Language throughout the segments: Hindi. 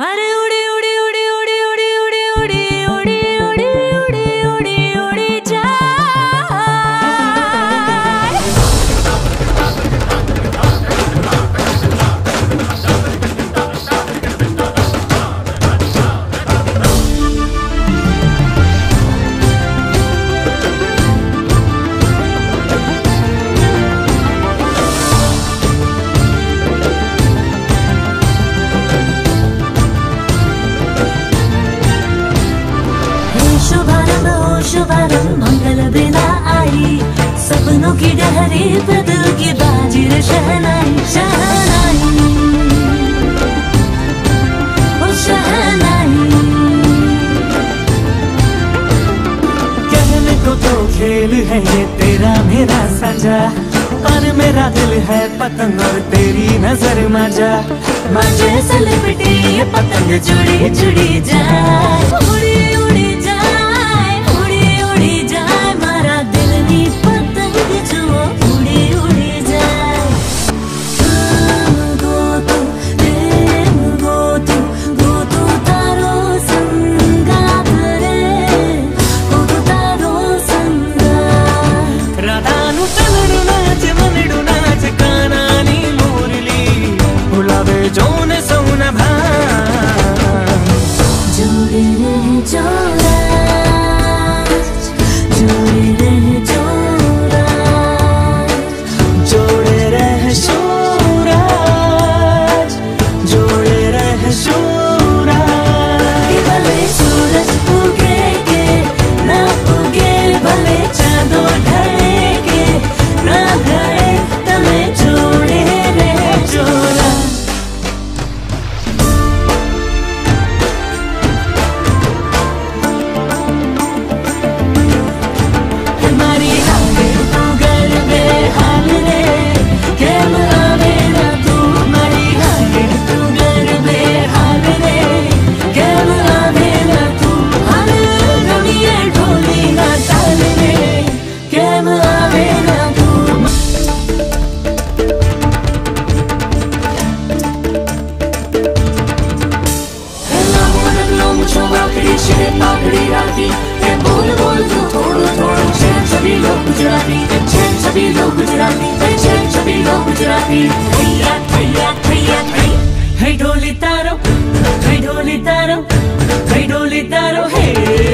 अरे उड़ी उड़ी उड़ी उड़ी उड़ी उड़ी उड़ी उड़ी उड़ी उड़ी उड़ी उड़ी जाए। शुभारंभ मंगल बेला आई, सपनों की डहरी पे दिल की बाजी रे शहनाई शहनाई ओ शहनाई। कहने को तो खेल है ये तेरा मेरा साझा, पर मेरा दिल है पतंग और तेरी नजर मजा। मजे से लिपटी ये पतंग जुड़ी जुड़ी जाए, उड़ी उड़ी जाए, उड़ी उड़ी जाए। मारा दिल नी पतंग जो उड़ी उड़ी जाए। गोतू तारो संगात रे, गोतू तारो संगात। राधानु तलनु नाच मनडु नाच कानानी मुरली, उलावे जोन सौन भान। जोड़े रहे जोराज, जोड़े रहे जोराज, जोड़े रहे सूरज, जोड़े रहे सूरज। भले सूरज उगेगे ना उगे, भले चांदो ढलेगे ना ढले, तमें जोड़े रहे जोराज। हमारी हाल तू गर बेहाल रे, केम आवे ना तू। हमारी हाल तू गर बेहाल रे, केम आवे ना तू। हाल रमिए ढोली ना ताल रे, केम आवे ना तू। मुझो वाकड़ी शे पाकड़ी राती, ये बोल बोल तू थोड़ो थोड़ो। चैन सभी लोग गुजराती, चैन सभी लोग गुजराती, चैन सभी लोग गुजराती। थैया थैया थैया थै, है ढोली तारो, है ढोली तारो, है ढोली तारो। हे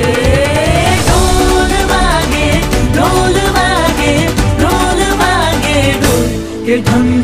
ढोल वागे ढोल वागे ढोल वागे ढोल के ढंग